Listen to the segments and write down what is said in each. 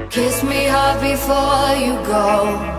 Kiss me hard before you go.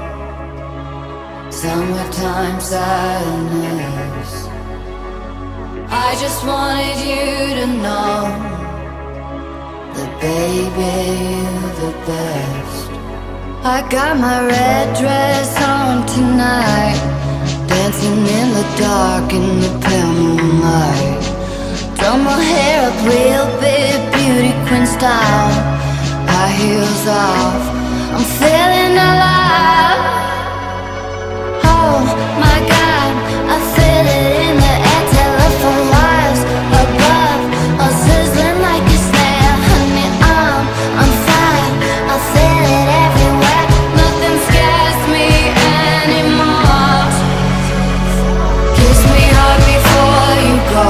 Summertime sadness. I just wanted you to know that baby, you're the best. I got my red dress on tonight, dancing in the dark in the pale moonlight. Done my hair up real big, beauty queen style. High heels off, I'm feeling alive. Oh my God, I feel it in the air. Telephone wires above, all sizzling like a snare. Honey, I'm fire, I feel it everywhere. Nothing scares me anymore. Kiss me hard before you go.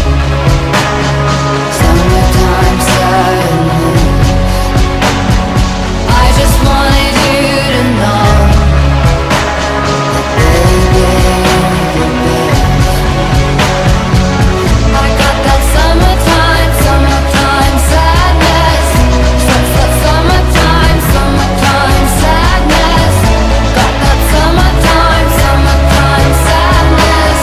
Summertime sadness. I just wanted you to know that baby, you're the best. I got that summertime, summertime sadness. Summertime, summertime sadness. Got that summertime, summertime sadness.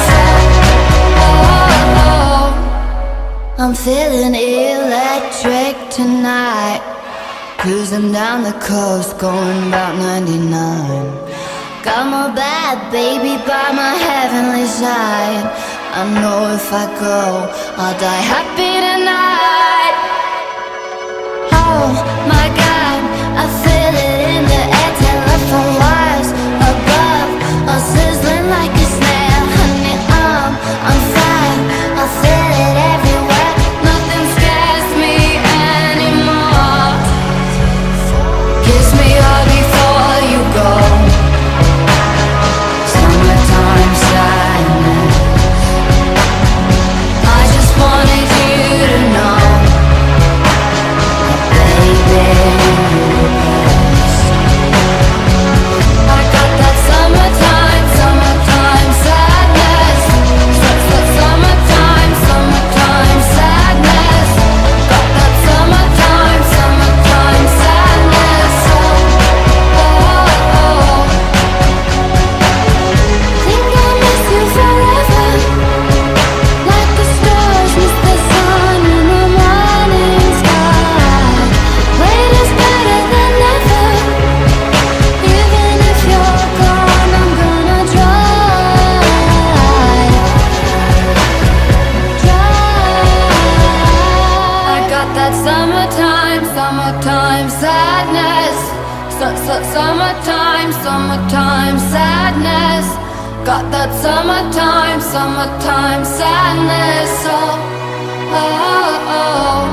Oh, I'm feeling electric tonight. Cruising down the coast, going about 99. Got my bad baby by my heavenly side. I know if I go, I'll die happy tonight. Oh my God, I feel it in the air. Telephone wires above, all sizzling like a snare. Honey, I'm fire, I feel it everywhere. Nothing scares me anymore. Kiss me hard before you go. Summertime sadness. I just wanted you to know that baby, you're the best. I got that summertime, summertime sadness. Summertime, summertime sadness. Got that summertime, summertime sadness. Think I'll miss you forever, like the stars miss the sun in the morning sky. Wait is better than never. Even if you're gone, I'm gonna try. I got that summertime, summertime sadness. Summertime, summertime sadness. Got that summertime, summertime sadness. Oh, oh, oh.